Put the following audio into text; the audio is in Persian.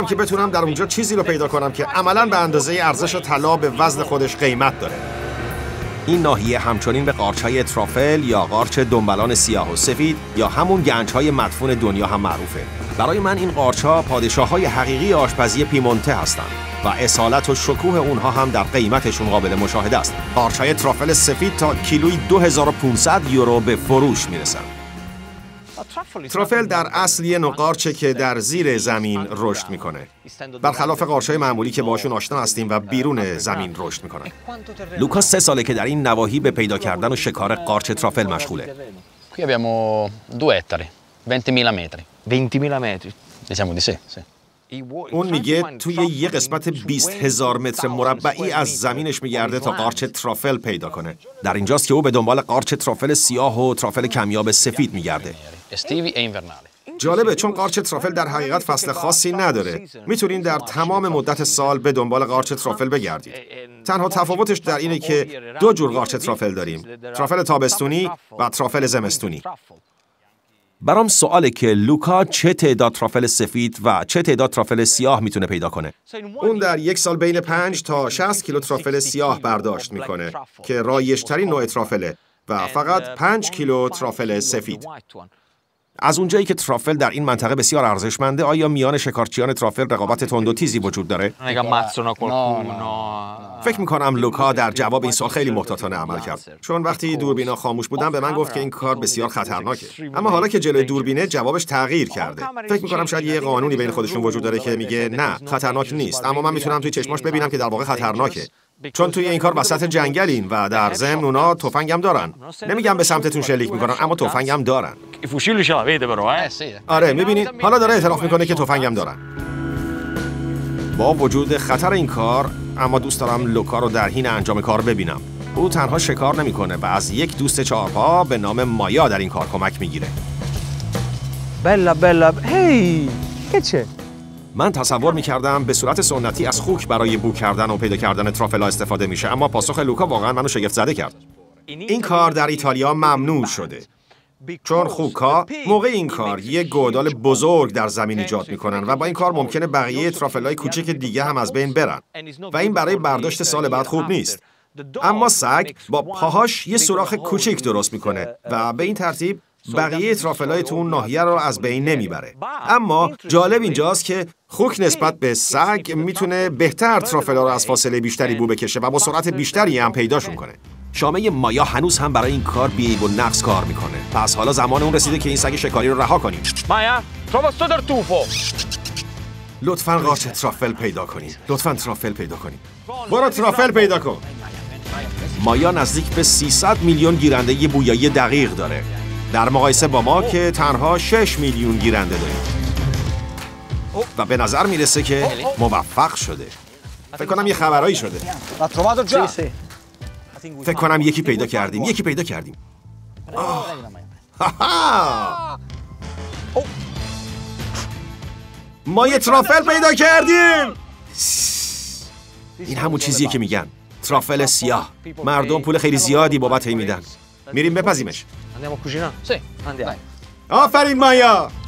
که بتونم در اونجا چیزی رو پیدا کنم که عملاً به اندازه ارزش طلا به وزن خودش قیمت داره. این ناحیه همچنین به قارچ‌های ترافل یا قارچ دنبالان سیاه و سفید یا همون گنج‌های مدفون دنیا هم معروفه. برای من این قارچ‌ها پادشاه‌های حقیقی آشپزی پیمونته هستند و اصالت و شکوه اونها هم در قیمتشون قابل مشاهده است. قارچ‌های ترافل سفید تا کیلویی 2500 یورو به فروش میرسن. ترافل در اصل یه نوع قارچه که در زیر زمین رشد میکنه، برخلاف قارچ‌های معمولی که باشون آشنا هستیم و بیرون زمین رشد میکنن. لوکا 3 ساله که در این نواحی به پیدا کردن و شکار قارچ ترافل مشغوله. Qui abbiamo 2 ettari, 20.000 metri. 20.000 metri. Diciamo di sì, sì. اون میگه توی یه قسمت 20,000 متر مربعی از زمینش میگرده تا قارچ ترافل پیدا کنه. در اینجاست که او به دنبال قارچ ترافل سیاه و ترافل کمیاب سفید میگرده. Estivi e invernali. جالبه چون قارچ ترافل در حقیقت فصل خاصی نداره. میتونین در تمام مدت سال به دنبال قارچ ترافل بگردید. تنها تفاوتش در اینه که 2 جور قارچ ترافل داریم: ترافل تابستونی و ترافل زمستونی. برام سواله که لوکا چه تعداد ترافل سفید و چه تعداد ترافل سیاه میتونه پیدا کنه. اون در یک سال بین 5 تا 60 کیلو ترافل سیاه برداشت میکنه که رایج‌ترین نوع ترافله و فقط 5 کیلو ترافل سفید. از اونجایی که ترافل در این منطقه بسیار ارزشمنده، آیا میان شکارچیان ترافل رقابت تند و تیزی وجود داره؟ فکر میکنم لوکا در جواب این سوال خیلی محتاطانه عمل کرد، چون وقتی دوربینا خاموش بودن به من گفت که این کار بسیار خطرناکه. اما حالا که جلوی دوربینه جوابش تغییر کرده. فکر میکنم شاید یه قانونی بین خودشون وجود داره که میگه نه، خطرناک نیست، اما من میتونم توی چشماش ببینم که در واقع خطرناکه. چون توی این کار وسط جنگلین و در ضمن اونا تفنگم دارن. نمیگم به سمتتون شلیک میکنن، اما تفنگم دارن. آره میبینید حالا داره اعتراف میکنه که تفنگم دارن. با وجود خطر این کار، اما دوست دارم لوکا رو در حین انجام کار ببینم. او تنها شکار نمیکنه و از یک دوست چهارپا به نام مایا در این کار کمک میگیره. بلا هی چه؟ من تصور میکردم به صورت سنتی از خوک برای بو کردن و پیدا کردن ترافلا استفاده میشه، اما پاسخ لوکا واقعا منو شگفت زده کرد. این کار در ایتالیا ممنوع شده، چون خوک‌ها موقع این کار یک گودال بزرگ در زمین ایجاد میکنن و با این کار ممکنه بقیه ترافلای کوچک دیگه هم از بین برن و این برای برداشت سال بعد خوب نیست. اما سگ با پاهاش یه سوراخ کوچیک درست میکنه و به این ترتیب بقیه ترافلای تو اون ناحیه رو از بین نمیبره. اما جالب اینجاست که خوک نسبت به سگ میتونه بهتر ترافلا رو از فاصله بیشتری بو بکشه و با سرعت بیشتری هم پیداشون کنه. شامه مایا هنوز هم برای این کار بی‌عیب و نقص کار میکنه. پس حالا زمان اون رسیده که این سگ شکاری رو رها کنیم. مایا، trova sto tartufo. لطفاً قارچ ترافل پیدا کنین. لطفاً ترافل پیدا کنین. برو ترافل پیدا کن. مایا نزدیک به 300 میلیون گیرنده بویایی دقیق داره، در مقایسه با ما که تنها 6 میلیون گیرنده داریم. و به نظر میرسه که موفق شده. فکر کنم یه خبرایی شده. فکر کنم یکی پیدا کردیم. ما یه ترافل پیدا کردیم. این همون چیزیه که میگن ترافل سیاه. مردم پول خیلی زیادی بابت این میدن. میریم بپزیمش. Andiamo a cucinare? Sì, andiamo. آفرین مایا.